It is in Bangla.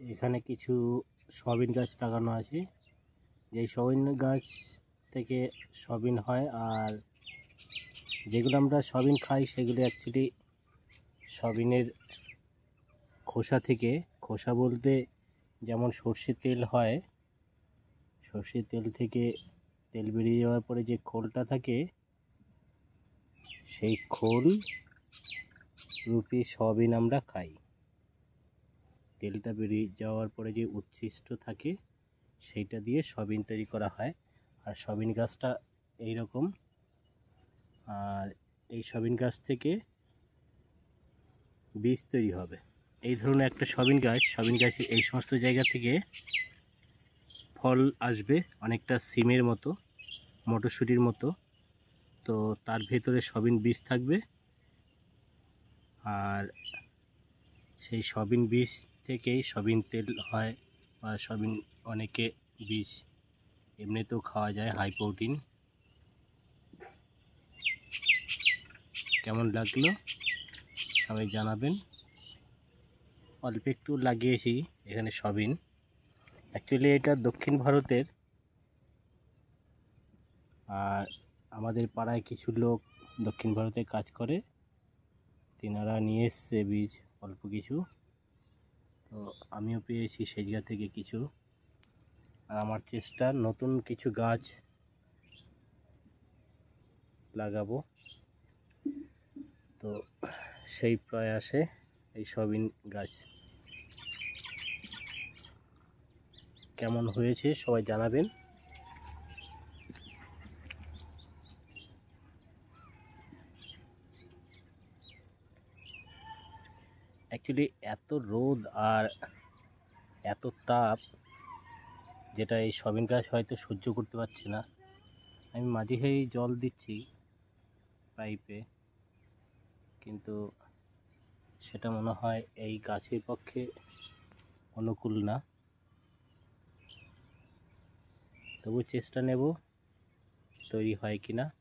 এখানে কিছু সয়াবিন গাছ লাগানো আছে। যেই সয়াবিন গাছ থেকে সয়াবিন হয়, আর যেগুলো আমরা সয়াবিন খাই সেগুলো অ্যাকচুয়ালি সয়াবিনের খোসা থেকে, খোসা বলতে যেমন সর্ষের তেল হয়, সর্ষের তেল থেকে তেল বেরিয়ে যাওয়ার পরে যে খোলটা থাকে, সেই খোল রূপী সয়াবিন আমরা খাই। তেলটা বেরিয়ে যাওয়ার পরে যে উচ্ছিষ্ট থাকে সেইটা দিয়ে সয়াবিন তৈরি করা হয়। আর সয়াবিন গাছটা এই রকম, আর এই সয়াবিন গাছ থেকে বীজ তৈরি হবে। এই ধরনের একটা সয়াবিন গাছের এই সমস্ত জায়গা থেকে ফল আসবে, অনেকটা সিমের মতো, মটরশুঁটির মতো। তো তার ভেতরে সয়াবিন বীজ থাকবে, আর সেই সয়াবিন বীজ থেকেই সয়াবিন তেল হয়, বা সয়াবিন অনেকে বীজ এমনিতেও খাওয়া যায়, হাই প্রোটিন। কেমন লাগলো সবাই জানাবেন। অল্প একটু লাগিয়েছি এখানে সয়াবিন। অ্যাকচুয়ালি এটা দক্ষিণ ভারতের, আর আমাদের পাড়ায় কিছু লোক দক্ষিণ ভারতে কাজ করে, তিনারা নিয়ে এসছে বীজ অল্প কিছু। তো আমিও পেয়েছি সেই জায়গা থেকে কিছু, আর আমার চেষ্টা নতুন কিছু গাছ লাগাবো। তো সেই প্রয়াসে এই সয়াবিন গাছ কেমন হয়েছে সবাই জানাবেন। অ্যাকচুয়ালি এত রোদ আর এত তাপ, যেটা এই সয়াবিন গাছ হয়তো সহ্য করতে পারছে না। আমি মাঝে সাঝেই জল দিচ্ছি পাইপে, কিন্তু সেটা মনে হয় এই গাছের পক্ষে অনুকূল না। তবু চেষ্টা নেব তৈরি হয় কিনা।